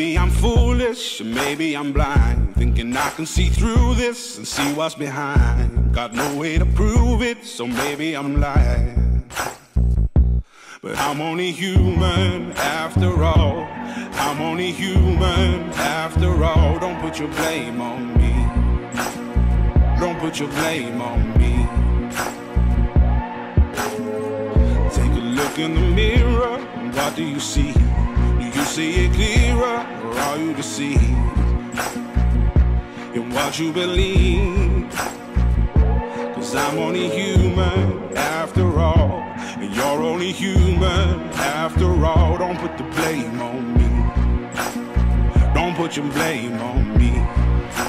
Maybe I'm foolish, or maybe I'm blind, thinking I can see through this and see what's behind. Got no way to prove it, so maybe I'm lying. But I'm only human after all. I'm only human after all. Don't put your blame on me. Don't put your blame on me. Take a look in the mirror, what do you see? Do you see it clearer, or are you deceived in what you believe? 'Cause I'm only human after all, and you're only human after all. Don't put the blame on me. Don't put your blame on me.